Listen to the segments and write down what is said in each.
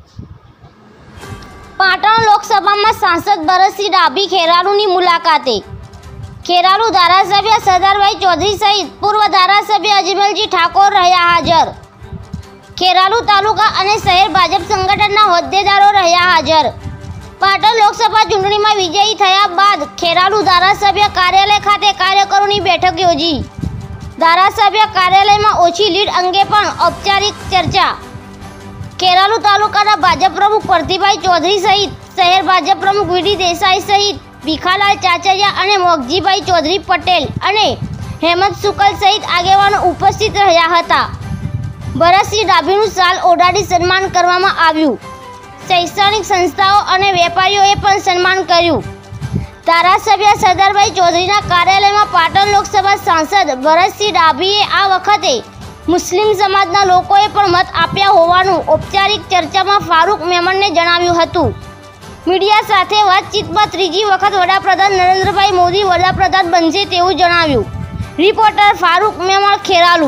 પાટણ લોકસભામાં સાંસદ ભરતસિંહ ડાભી ખેરાલુની મુલાકાતે। ખેરાલુ ધારાસભ્ય સરદારભાઈ ચૌધરી સહિત પૂર્વ ધારાસભ્ય અજમલજી ઠાકોર રહ્યા હાજર। ખેરાલુ તાલુકા અને શહેર ભાજપ સંગઠનના હોદ્દેદારો રહ્યા હાજર। પાટણ લોકસભા ચૂંટણીમાં વિજયી થયા બાદ ખેરાલુ ધારાસભ્ય કાર્યાલય ખાતે કાર્યકરોની બેઠક યોજી। ધારાસભ્ય કાર્યાલયમાં ઓછી લીડ અંગે પણ ઔપચારિક ચર્ચા। ખેરાલુ તાલુકાના ભાજપ પ્રમુખ પ્રતિભાઈ ચૌધરી સહિત શહેર ભાજપ પ્રમુખ વીડી દેસાઈ સહિત ભીખાલાલ ચાચરિયા અને મોગજીભાઈ ચૌધરી પટેલ અને હેમંત શુકલ સહિત આગેવાનો ઉપસ્થિત રહ્યા હતા। ભરતસિંહ ડાભીનું શાલ ઓઢાડી સન્માન કરવામાં આવ્યું। શૈક્ષણિક સંસ્થાઓ અને વેપારીઓએ પણ સન્માન કર્યું। ધારાસભ્ય સરદારભાઈ ચૌધરીના કાર્યાલયમાં પાટણ લોકસભા સાંસદ ભરતસિંહ ડાભીએ આ વખતે મુસ્લિમ સમાજના લોકોએ પણ મત આપ્યા હોવાનું ઔપચારિક ચર્ચામાં ફારૂક મેમણને જણાવ્યું હતું। મીડિયા સાથે વાતચીતમાં ત્રીજી વખત વડાપ્રધાન નરેન્દ્રભાઈ મોદી વડાપ્રધાન બનશે તેવું જણાવ્યું। રિપોર્ટર ફારૂક મેમણ, ખેરાલુ।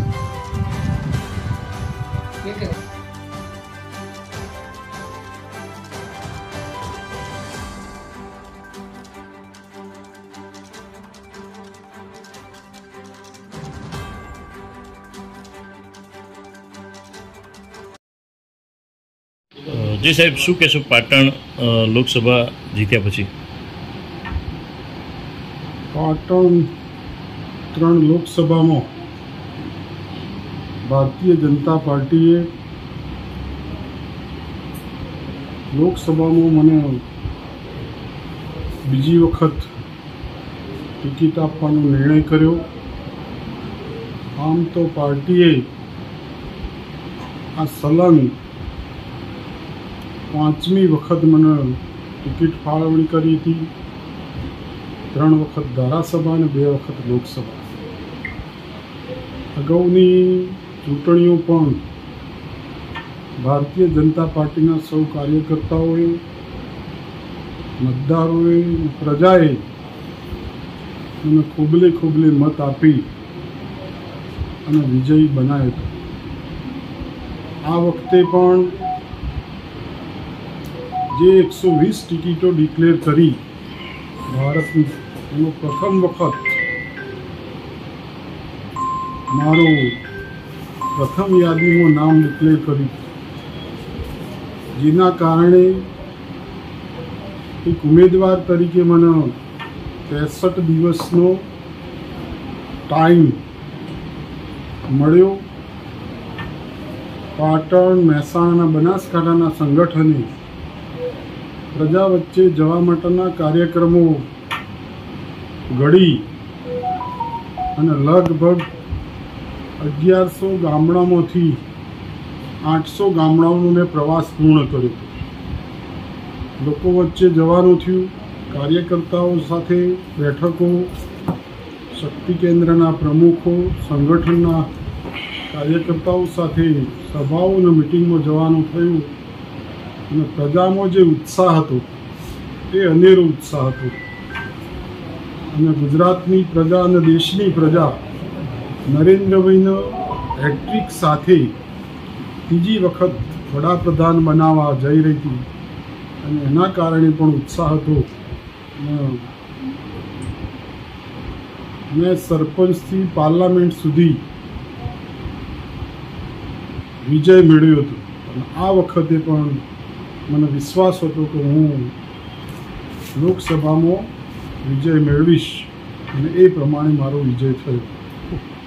जी साहब, शू कहो पाटण लोकसभा जीत्या पछी? पाटण 3 लोकसभा में भारतीय जनता पार्टी लोकसभा में मने बीजी वखत टिकिट आपवानो निर्णय कर्यो। आम तो पार्टीए आ सलंग 5મી वखत મને टिकिट फाळवणी करी थी। 3 वखत धारासभा ने 2 वखत लोकसभा। अगाऊनी चूंटणीओ पण भारतीय जनता पार्टीना सौ कार्यकर्ताओए, मतदारोए, प्रजाए મને खूबले खूबले मत आपी અને વિજયી બનાવ્યો હતો। આ વખતે પણ જે 120 टिकिटों डिक्लेर करी भारत में प्रथम वखत मारो प्रथम यादी में नाम डिक्लेर करी, जेना कारणे एक उम्मीदवार तरीके मने 63 दिवसनो टाइम मळ्यो। पाटण, મહેસાણા, બનાસકાંઠાના સંગઠને प्रजा वच्चे जवा माटेना कार्यक्रमों घड़ी अने लगभग 1100 गामडामांथी 800 गामडाओनो प्रवास पूर्ण कर्यो। लोको वच्चे जवानुं थयुं। कार्यकर्ताओं साथे बैठकों, शक्ति केन्द्रना प्रमुखों, संगठनना कार्यकर्ताओं साथे सभाओं अने मीटिंगमां जवानुं थयुं। અને પ્રજામાં જે ઉત્સાહ હતો એ અનેરો ઉત્સાહ હતો અને ગુજરાતની પ્રજા અને દેશની પ્રજા નરેન્દ્રભાઈનો હેટ્રિક સાથે ત્રીજી વખત વડાપ્રધાન બનાવવા જઈ રહી હતી અને એના કારણે પણ ઉત્સાહ હતો। મેં સરપંચથી પાર્લામેન્ટ સુધી વિજય મેળવ્યો હતો અને આ વખતે પણ મને વિશ્વાસ હતો કે હું લોકસભામાં વિજય મેળવીશ અને એ પ્રમાણે મારો વિજય થયો।